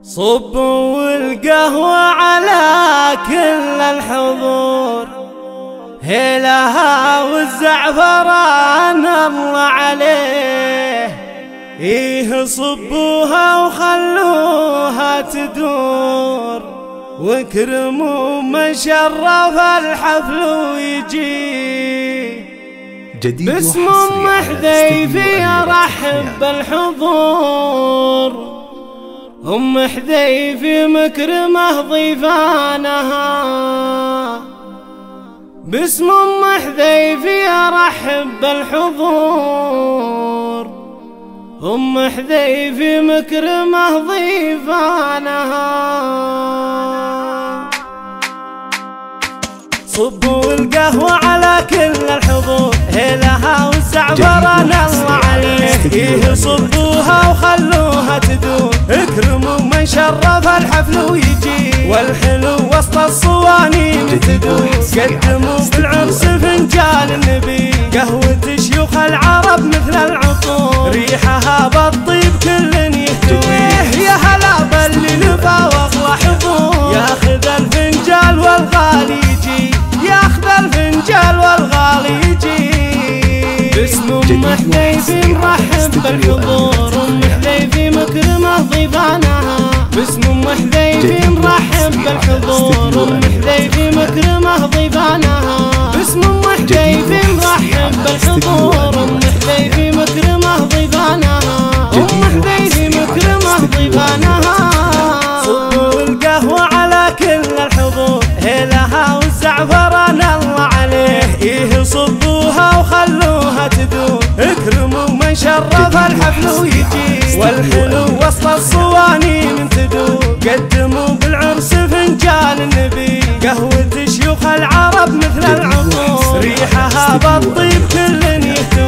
صبوا القهوة على كل الحضور، هيلها والزعفران الله عليه. إيه صبوها وخلوها تدور، واكرموا من شرف الحفل ويجي. باسم ام حذيفي ارحب بالحضور، ام حذيفي مكرمه ضيفانها. باسم ام حذيفي ارحب بالحضور، ام حذيفي مكرمه ضيفانها. صبوا القهوة على كل الحضور، هيلها والزعفران الله عليه. إيه صبوها وخلوها تدور، اكرموا من شرف الحفل ويجي. والحلو وسط الصواني تدور، قدموا بالعرس فنجان النبي. قهوة شيوخ العرب مثل العطور، ريحها بالطيب كل يهتويه. يا هلا باللي لفا واغلى حضور، ياخذ الفنجال والغالي يجي، ياخذ الفنجال والغالي يجي. باسم ام حذيفي نرحب بالحضور، ام حذيفي مكرمه ضيفانها. باسم ام حذيفي نرحب بالحضور، ام حذيفي مكرمه ضيفانها. باسم ام حذيفي نرحب بالحضور، ام حذيفي مكرمه ضيفانها. ام حذيفي مكرمه ضيفانها. صبوا القهوة على كل الحضور، هيلها والزعفران الله عليه. إيه صبوها وخلوها تدور، اكرموا من شرف الحفل ويجي. والحلو وسط الصواني من تدور، قدموا بالعرس فنجان النبي. قهوة شيوخ العرب مثل العطور، ريحها بالطيب كل يهتدي.